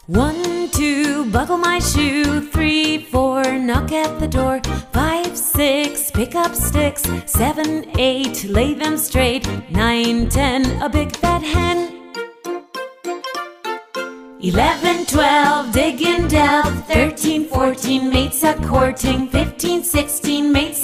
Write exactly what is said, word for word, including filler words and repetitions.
One, two, buckle my shoe. Three, four, knock at the door. Five, six, pick up sticks. Seven, eight, lay them straight. Nine, ten, a big fat hen. Eleven, twelve, dig and delve. Thirteen, fourteen, mates a courting. Fifteen, sixteen, mates